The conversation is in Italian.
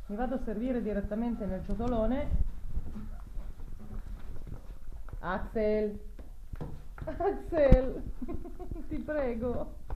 Mi vado a servire direttamente nel ciotolone. Axel, Axel, ti prego.